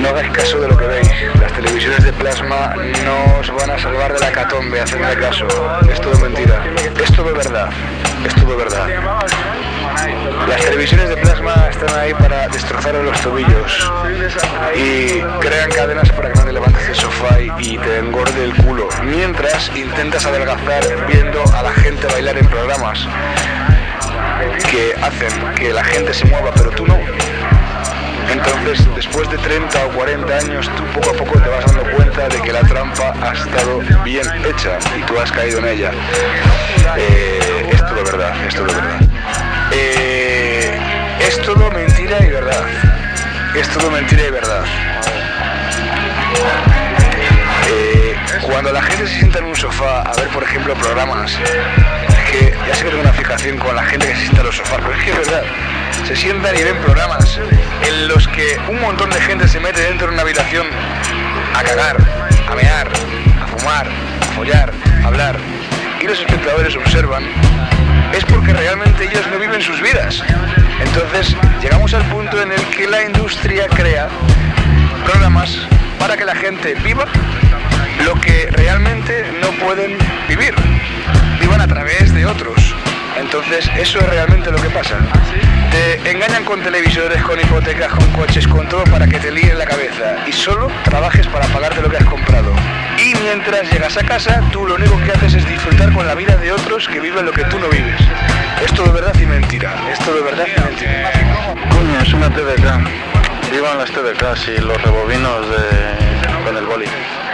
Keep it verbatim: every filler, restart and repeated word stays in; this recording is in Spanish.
No hagáis caso de lo que veis. Las televisiones de plasma no os van a salvar de la hecatombe, hacedme caso. Es todo mentira. Es todo verdad. Es todo verdad. Las televisiones de plasma están ahí para destrozaros los tobillos y crean cadenas para que no te levantes del sofá y, y te engorde el culo, mientras intentas adelgazar viendo a la gente bailar en programas que hacen que la gente se mueva, pero tú no. Entonces, después de treinta o cuarenta años, tú poco a poco te vas dando cuenta de que la trampa ha estado bien hecha y tú has caído en ella. Eh, es todo verdad, es todo verdad. Eh, es todo mentira y verdad. Es todo mentira y verdad. Eh, cuando la gente se sienta en un sofá a ver, por ejemplo, programas, es que ya sé que tengo una fijación con la gente que se sienta en los sofás, pero es que es verdad. Se sientan y ven programas en los que un montón de gente se mete dentro de una habitación a cagar, a mear, a fumar, a follar, a hablar, y los espectadores observan. Es porque realmente ellos no viven sus vidas. Entonces llegamos al punto en el que la industria crea programas para que la gente viva lo que realmente no pueden vivir, vivan a través de otros. Entonces eso es realmente lo que pasa. Te engañan con televisores, con hipotecas, con coches, con todo para que te líen la cabeza y solo trabajes para pagarte lo que has comprado. Y mientras llegas a casa, tú lo único que haces es disfrutar con la vida de otros que viven lo que tú no vives. Es todo verdad y mentira. Es todo verdad y mentira. Coño, es una T V K. Vivan las T V Ks y los rebobinos de... con el boli.